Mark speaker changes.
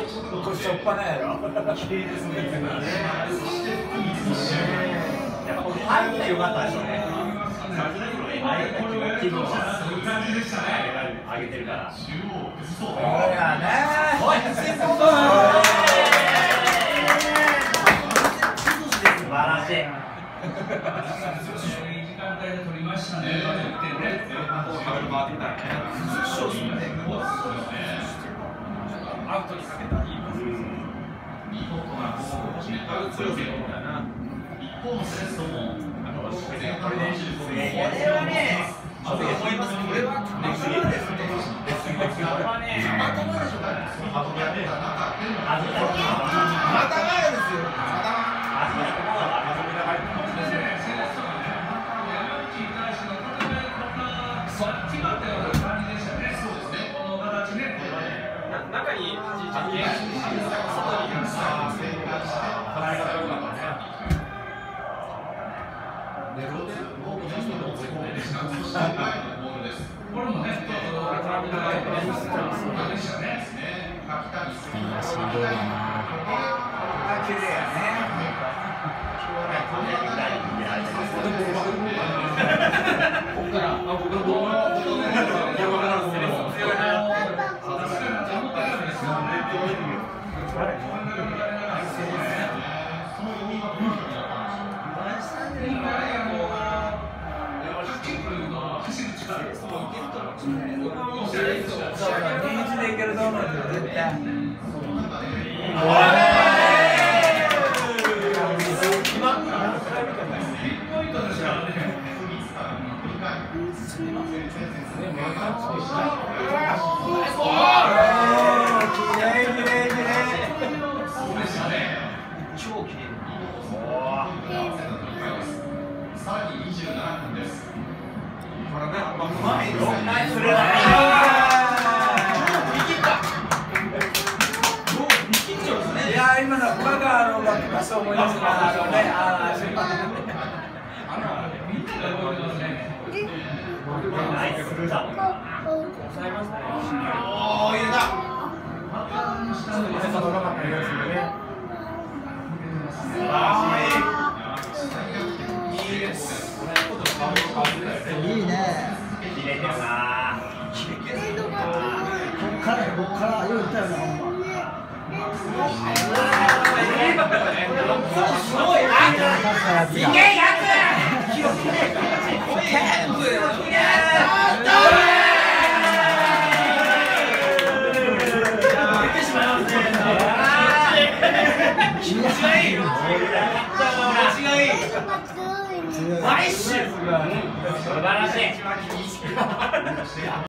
Speaker 1: これしょっぱなやろ。やっぱこれ入ったらよかったでしょうね。気分は上げてるから。そうやね。おい、素晴らしい。アウトにかけたらいいパスですね。見事なゴールを決めた強さだな。一方のセレッソもこれはね、ちょっと思います。これは頭ですね。これはね、頭でしょうか。頭ですよ。中に外に今のバカのがそう思いますが、ナイススルーだ。抑えましたね。おお、入れた。いいです。いいね。入れてるな。こっからよく言ったよな、ほんま。すごい。いけやつ。素晴らしい。